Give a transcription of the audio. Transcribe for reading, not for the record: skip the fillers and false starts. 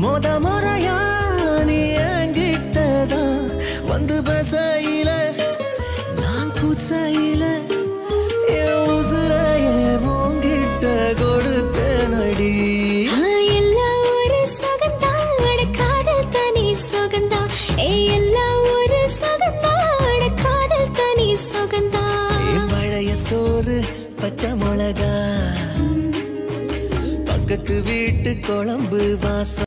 மொத முறையா நீ என்கிட்டதா வந்து பசையில நான் குசையில என் உசுரைய உன்கிட்ட கொடுத்த நடி எல்லாம் ஒரு சுகந்தா காதல் தனி சுகந்தா எல்லாம் ஒரு சுகந்தா காதல் தனி சுகந்தா பழைய சோறு பச்சை மிளகா பக்கத்து வீட்டு குழம்பு வாசம்